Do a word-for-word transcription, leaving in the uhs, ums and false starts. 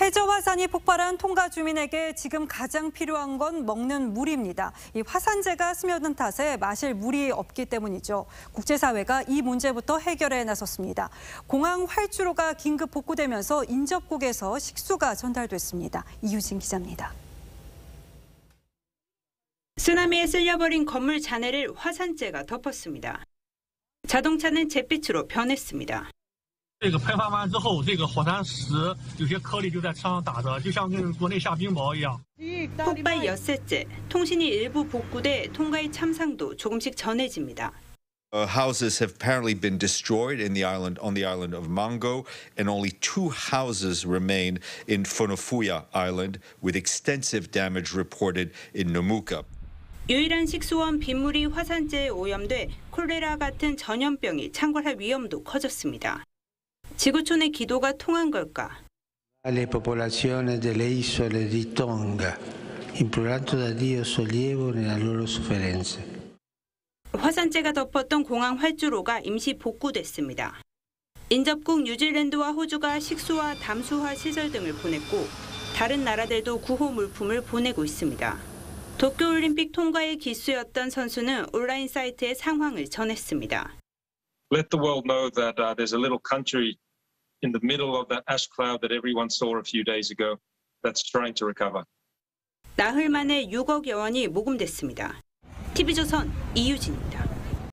해저 화산이 폭발한 통가 주민에게 지금 가장 필요한 건 먹는 물입니다. 이 화산재가 스며든 탓에 마실 물이 없기 때문이죠. 국제사회가 이 문제부터 해결에 나섰습니다. 공항 활주로가 긴급 복구되면서 인접국에서 식수가 전달됐습니다. 이유진 기자입니다. 쓰나미에 쓸려버린 건물 잔해를 화산재가 덮었습니다. 자동차는 잿빛으로 변했습니다. 这个喷发完之后，这个火山石有些颗粒就在车上打着，就像跟国内下冰雹一样。 폭발 엿새째, 통신이 일부 복구돼 통가의 참상도 조금씩 전해집니다. Uh, houses have apparently been destroyed in the island on the island of Mango, and only two houses remain in Fonofuya Island, with extensive damage reported in Nomuka. 유일한 식수원 빗물이 화산재에 오염돼 콜레라 같은 전염병이 창궐할 위험도 커졌습니다. 지구촌의 기도가 통한 걸까? Alle popolazioni delle isole di Tonga, implorando da Dio sollievo nella loro sofferenze. 화산재가 덮었던 공항 활주로가 임시 복구됐습니다. 인접국 뉴질랜드와 호주가 식수와 담수화 시설 등을 보냈고 다른 나라들도 구호 물품을 보내고 있습니다. 도쿄올림픽 통과의 기수였던 선수는 온라인 사이트에 상황을 전했습니다. Let the world know that uh, there's a little country in the middle of that ash cloud that everyone saw a few days ago that's trying to recover. 나흘 만에 육억여 원이 모금됐습니다. 티비조선 이유진입니다.